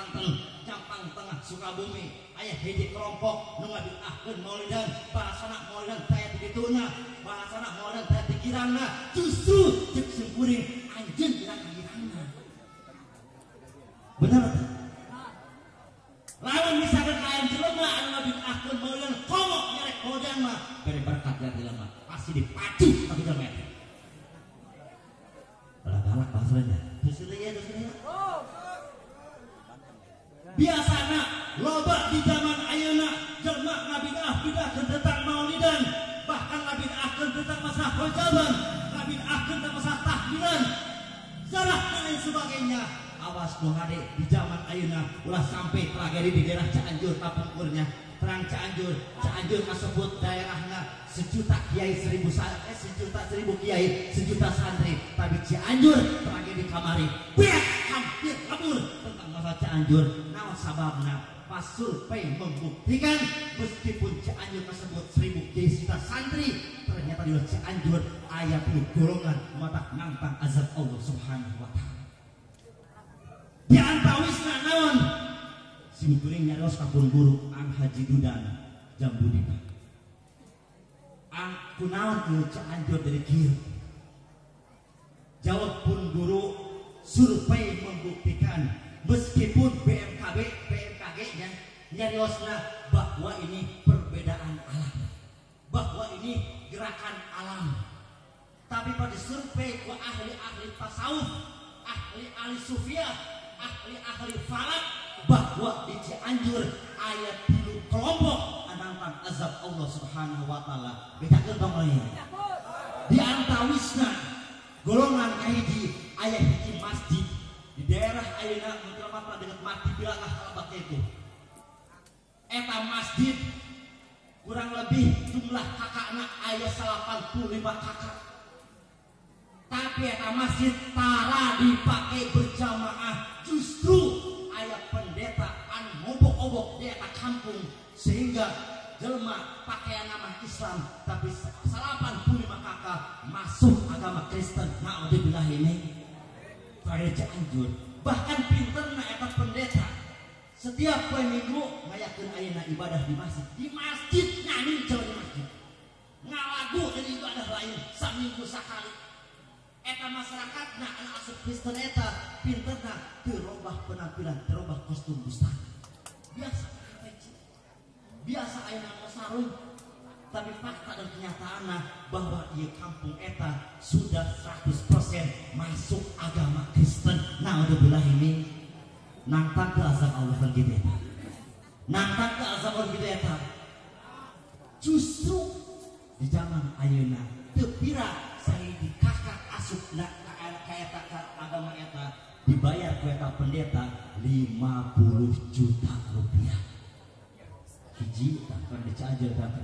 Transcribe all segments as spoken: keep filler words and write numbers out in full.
Banten, Jampang Tengah Sukabumi aya hiji kelompok nu ngabidahkeun maulidan bahasana maulidan taya di dituna bahasana maulidan taya di girangna justru cek sungkuring anjeun dina girangna bener lawan misalkan lain jelema anu ngabidahkeun maulidan komok nyarek maulidan mah bere berkat dari jelema pasti dipacu tapi jelema eta galak bahasanya terus ya terus ya biasana loba di zaman ayeuna jelema ngabidahkeun tentang maulidan bahkan ngabidahkeun tentang masalah pojaban ngabidahkeun tentang masalah tahlilan salah dan lain sebagainya. Awas nu hade di zaman ayeuna ulah sampai tragedi di daerah Cianjur kapungkurnya terang Cianjur Cianjur kasebut daerahna sejuta kiai seribu eh sejuta seribu kiai sejuta santri tapi Cianjur tragedi kamari beak hampir kabur tentang masalah Cianjur naon sababna pas survei membuktikan meskipun Cianjur tersebut seribu kiai sejuta santri ternyata di Cianjur aya puluh golongan mata nantang azab Allah Subhanahu wa taala di antawisna naon simkuring nyaros kapun guru Ang Haji Dudan Jambudina ang kunaon ieu Cianjur dari kieu jawab pun guru survei membuktikan meskipun B M K B B M K G nya nyariosna bahwa ini perbedaan alam bahwa ini gerakan alam tapi pada survei ku ahli-ahli tasawuf ahli-ahli sufiah ahli-ahli falak bahwa di Cianjur ayat tilu kelompok anantang azab Allah Subhanahu wa taala bedakeun tong lain di antawisna golongan kahiji aya hiji masjid di daerah ayeuna menjelma dengan mati bilangah kalabat itu eta masjid kurang lebih jumlah kakakna aya delapan puluh lima kakak tapi eta masjid tara dipakai berjamaah justru ayat pendeta anu ngobok-obok di eta kampung sehingga jelema pakaian nama Islam tapi delapan puluh lima kakak masuk agama Kristen naudzubillah ini pada Cianjur bahkan pinterna eta pendeta setiap poe minggu ngayakeun ayeuna ibadah di masjid di masjid nyanyi jalan di masjid ngalagu dari ibadah lain saminggu sakali eta masyarakat na anu asup Kristen eta pinterna teu robah penampilan teu robah kostum busana biasa biasa ayeuna sarung tapi fakta dan kenyataanna bahwa ieu kampung eta sudah seratus persen masuk agama Kristen naudzubillah ini nangtang ke azab Allah kan gitu eta nangtang ke azab Allah gitu eta justru di zaman ayeuna teu pira saidi kakak asup na ka eta agama eta dibayar ku eta pendeta lima puluh juta rupiah hiji kan di Cianjur kan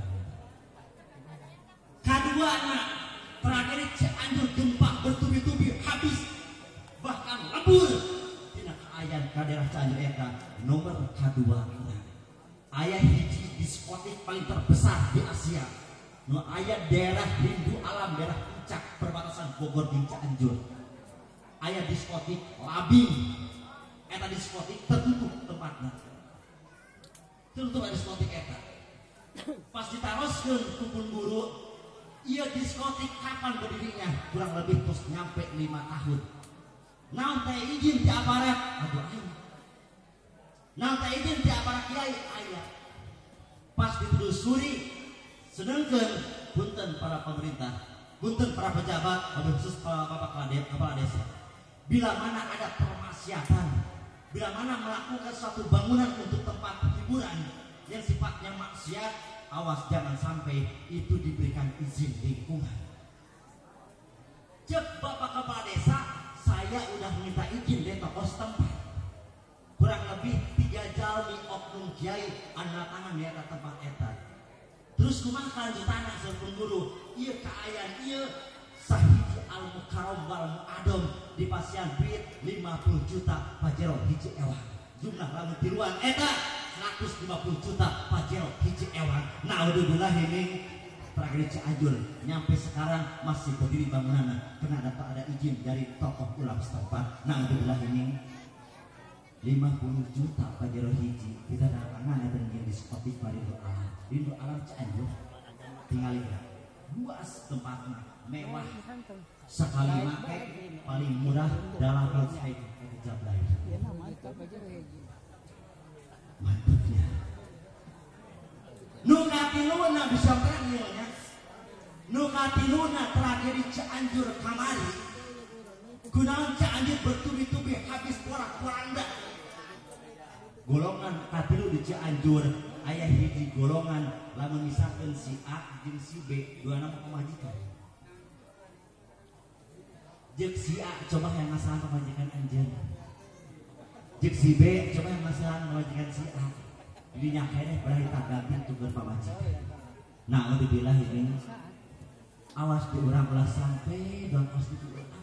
kadua na tragedi Cianjur gempa bertubi-tubi habis bahkan lebur tina kaayaan ka daerah Cianjur eta nomor kadua na aya hiji diskotik paling terbesar di Asia nu aya daerah rindu alam daerah puncak perbatasan Bogor di Cianjur aya diskotik labing eta diskotik tertutup tempatna tertutup diskotik eta pas ditaroskeun kupun guru ieu diskotik kapan berdirinya kurang lebih terus nyampe lima tahun naon teh izin ti aparat aduh aing naon teh izin ti aparat kiai aya pas ditelusuri sedangkan punten para pemerintah punten para pejabat wabil khusus para bapak kepala desa bila mana ada permaksiatan bila mana melakukan suatu bangunan untuk tempat hiburan yang sifatnya maksiat awas jangan sampai itu diberikan izin lingkungan cek bapak kepala desa saya udah minta izin dari tokoh setempat kurang lebih tiga jalmi oknum kiai anu tangan di atas tempat eta terus kumaha kelanjutanna sampun guru ieu kaayaan ieu sahiji al mukarram wal muadom di pasien duit lima puluh juta pajero hiji ewan jumlah lamun tiluan eta seratus lima puluh juta pajero hiji ewan naudzubillah ini tragedi Cianjur nyampe sekarang masih berdiri bangunanna karena ada tak ada izin dari tokoh ulama setempat naudzubillah ini lima puluh juta pajero hiji kita datangan ada yang diskotik Rindu Alam. Rindu Alam Cianjur tinggal lihat luas tempatnya mewah sekali make paling murah dalam konsep itu jablay mantapnya nu katiluna bisa nilnya nu katiluna tragedi Cianjur kamari kunaon Cianjur bertubi-tubi habis porak-poranda golongan katilu di Cianjur ayah hiji golongan lamun misalkan si A jeung si B dua nama pemajikan jeung si A coba yang masalah pemajikan anjeun jeung si B coba yang masalah pemajikan si A jadi nyakene berahi tagampin tugeun pamajikan nah udah bilang ini awas di urang belas sampai dan pasti